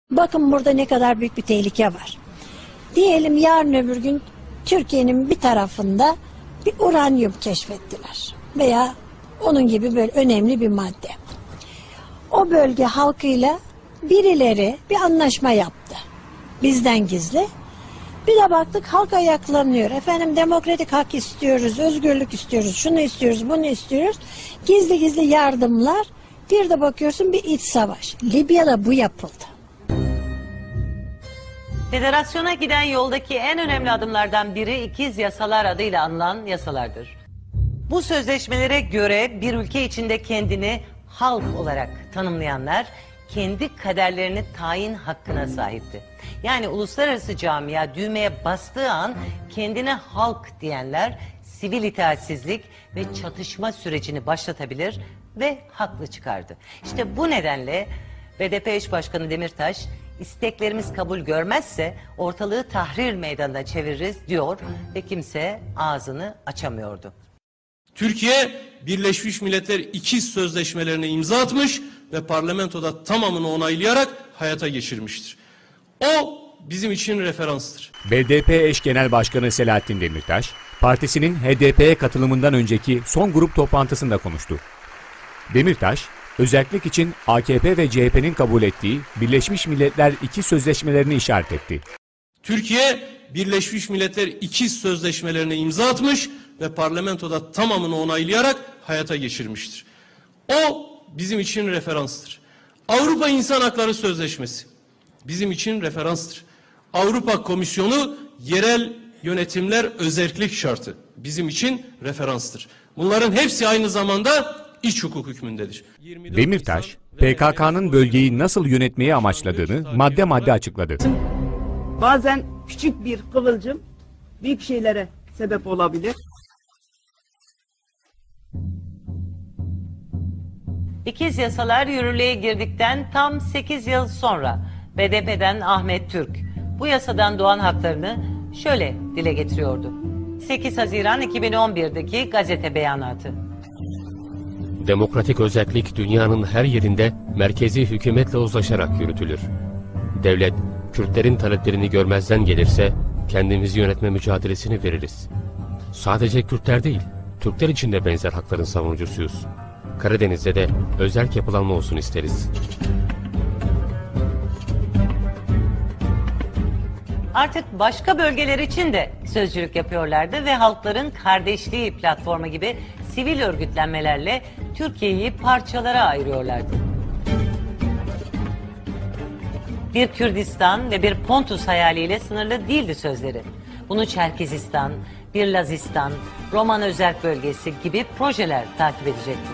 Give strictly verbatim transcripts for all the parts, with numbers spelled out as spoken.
Bakın burada ne kadar büyük bir tehlike var. Diyelim yarın öbür gün Türkiye'nin bir tarafında bir uranyum keşfettiler. Veya onun gibi böyle önemli bir madde. O bölge halkıyla birileri bir anlaşma yaptı. Bizden gizli. Bir de baktık halk ayaklanıyor. Efendim demokratik hak istiyoruz, özgürlük istiyoruz, şunu istiyoruz, bunu istiyoruz. Gizli gizli yardımlar. Bir de bakıyorsun bir iç savaş. Libya'da bu yapıldı. Federasyona giden yoldaki en önemli adımlardan biri ikiz yasalar adıyla anılan yasalardır. Bu sözleşmelere göre bir ülke içinde kendini halk olarak tanımlayanlar kendi kaderlerini tayin hakkına sahipti. Yani uluslararası camia düğmeye bastığı an kendine halk diyenler sivil itaatsizlik ve çatışma sürecini başlatabilir ve haklı çıkardı. İşte bu nedenle B D P eş başkanı Demirtaş, isteklerimiz kabul görmezse ortalığı tahrir meydanına çeviririz diyor ve kimse ağzını açamıyordu. Türkiye, Birleşmiş Milletler ikiz sözleşmelerine imza atmış ve parlamentoda tamamını onaylayarak hayata geçirmiştir. O bizim için referanstır. B D P eş genel başkanı Selahattin Demirtaş, partisinin H D P'ye katılımından önceki son grup toplantısında konuştu. Demirtaş, özellik için A K P ve C H P'nin kabul ettiği Birleşmiş Milletler ikiz sözleşmelerini işaret etti. Türkiye, Birleşmiş Milletler ikiz sözleşmelerine imza atmış ve parlamentoda tamamını onaylayarak hayata geçirmiştir. O bizim için referanstır. Avrupa İnsan Hakları Sözleşmesi bizim için referanstır. Avrupa Komisyonu yerel yönetimler özellik şartı bizim için referanstır. Bunların hepsi aynı zamanda iç hukuk hükmündedir. Demirtaş, P K K'nın bölgeyi nasıl yönetmeyi amaçladığını madde madde açıkladı. Bazen küçük bir kıvılcım büyük şeylere sebep olabilir. İkiz yasalar yürürlüğe girdikten tam sekiz yıl sonra B D P'den Ahmet Türk bu yasadan doğan haklarını şöyle dile getiriyordu. sekiz Haziran iki bin on bir'deki gazete beyanatı. Demokratik özellik dünyanın her yerinde merkezi hükümetle uzlaşarak yürütülür. Devlet, Kürtlerin taleplerini görmezden gelirse kendimizi yönetme mücadelesini veririz. Sadece Kürtler değil, Türkler için de benzer hakların savunucusuyuz. Karadeniz'de de özerk yapılanma olsun isteriz. Artık başka bölgeler için de sözcülük yapıyorlardı ve Halkların Kardeşliği platformu gibi sivil örgütlenmelerle Türkiye'yi parçalara ayırıyorlardı. Bir Kürdistan ve bir Pontus hayaliyle sınırlı değildi sözleri. Bunu Çerkezistan, bir Lazistan, Roman Özerk Bölgesi gibi projeler takip edecekti.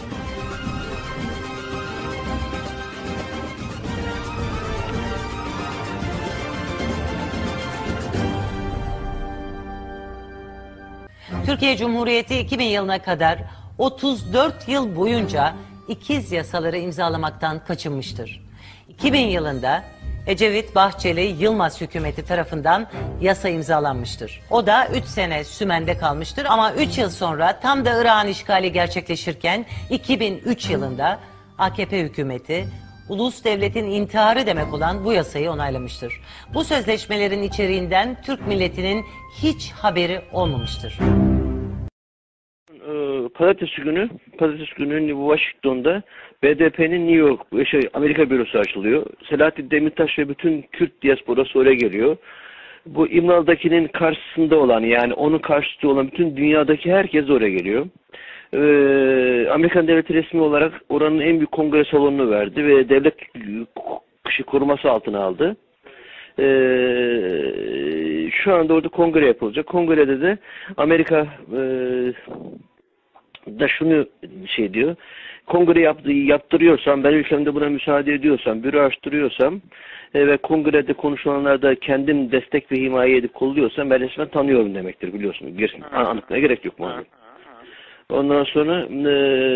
Türkiye Cumhuriyeti iki bin yılına kadar otuz dört yıl boyunca ikiz yasaları imzalamaktan kaçınmıştır. iki bin yılında Ecevit, Bahçeli, Yılmaz hükümeti tarafından yasa imzalanmıştır. O da üç sene sümende kalmıştır ama üç yıl sonra tam da Irak'ın işgali gerçekleşirken iki bin üç yılında A K P hükümeti ulus devletin intiharı demek olan bu yasayı onaylamıştır. Bu sözleşmelerin içeriğinden Türk milletinin hiç haberi olmamıştır. Pazartesi günü, Pazartesi günü Washington'da B D P'nin New York, şey, Amerika bürosu açılıyor. Selahattin Demirtaş ve bütün Kürt diasporası oraya geliyor. Bu İmralı'dakinin karşısında olan, yani onun karşıtı olan bütün dünyadaki herkes oraya geliyor. Ee, Amerikan devleti resmi olarak oranın en büyük kongre salonunu verdi ve devlet kışı koruması altına aldı. Ee, şu anda orada kongre yapılacak. Kongrede de Amerika e, da şunu şey diyor. Kongre yaptığı, yaptırıyorsam, ben ülkemde buna müsaade ediyorsam, büro açtırıyorsam e, ve kongrede konuşulanlarda kendim destek ve himaye edip kolluyorsam ben resmen tanıyorum demektir, biliyorsunuz. Gerisini anlatmaya gerek yok mu? Ondan sonra e,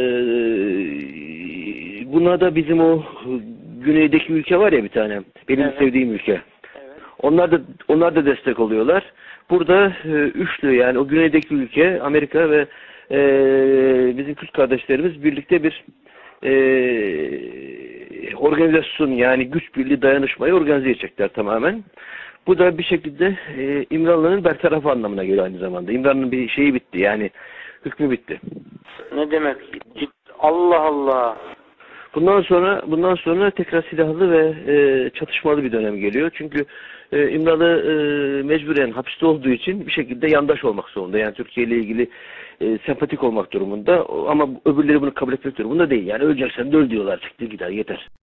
buna da bizim o güneydeki ülke var ya bir tane, benim evet. sevdiğim ülke. Evet. Onlar da onlar da destek oluyorlar. Burada e, üçlü, yani o güneydeki ülke, Amerika ve e, bizim Kürt kardeşlerimiz birlikte bir e, organizasyon, yani güç birliği, dayanışmayı organize edecekler tamamen. Bu da bir şekilde e, İmralı'nın bertarafı anlamına geliyor aynı zamanda. İmralı'nın bir şeyi bitti, yani hükmü bitti. Ne demek? Allah Allah. Bundan sonra bundan sonra tekrar silahlı ve e, çatışmalı bir dönem geliyor. Çünkü e, İmralı e, mecburen hapiste olduğu için bir şekilde yandaş olmak zorunda. Yani Türkiye ile ilgili e, sempatik olmak durumunda, ama öbürleri bunu kabul etmek durumunda değil. Yani öleceksen de öl diyorlar, çıktı gider, yeter.